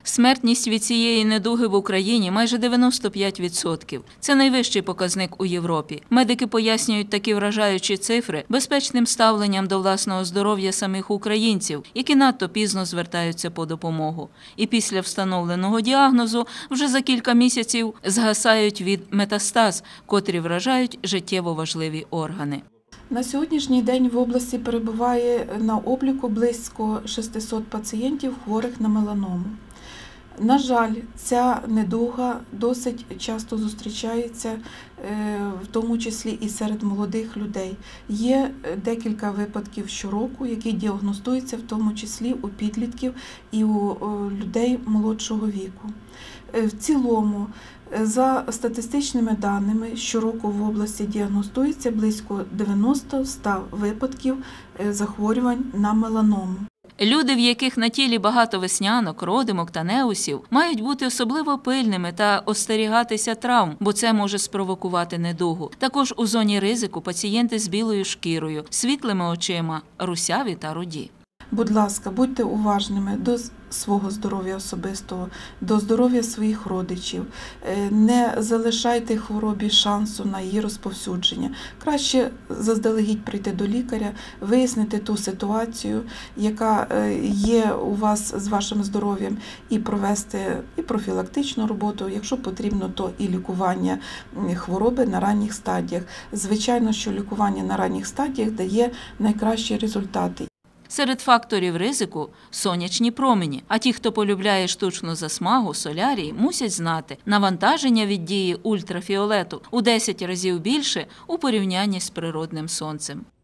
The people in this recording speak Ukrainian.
Смертність від цієї недуги в Україні майже 95%. Це найвищий показник у Європі. Медики пояснюють такі вражаючі цифри безпечним ставленням до власного здоров'я самих українців, які надто пізно звертаються по допомогу. І після встановленого діагнозу вже за кілька місяців згасають від метастаз, котрі вражають життєво важливі органи. На сьогоднішній день в області перебуває на обліку близько 600 пацієнтів, хворих на меланому. На жаль, ця недуга досить часто зустрічається, в тому числі і серед молодих людей. Є декілька випадків щороку, які діагностуються в тому числі у підлітків і у людей молодшого віку. В цілому, за статистичними даними, щороку в області діагностується близько 90-100 випадків захворювань на меланому. Люди, в яких на тілі багато веснянок, родимок та неусів, мають бути особливо пильними та остерігатися травм, бо це може спровокувати недугу. Також у зоні ризику пацієнти з білою шкірою, світлими очима, русяві та руді. Будь ласка, будьте уважними до свого здоров'я особистого, до здоров'я своїх родичів. Не залишайте хворобі шансу на її розповсюдження. Краще заздалегідь прийти до лікаря, вияснити ту ситуацію, яка є у вас з вашим здоров'ям, і провести і профілактичну роботу, якщо потрібно, то і лікування хвороби на ранніх стадіях. Звичайно, що лікування на ранніх стадіях дає найкращі результати. Серед факторів ризику – сонячні промені. А ті, хто полюбляє штучну засмагу, солярій, мусять знати – навантаження від дії ультрафіолету у 10 разів більше у порівнянні з природним сонцем.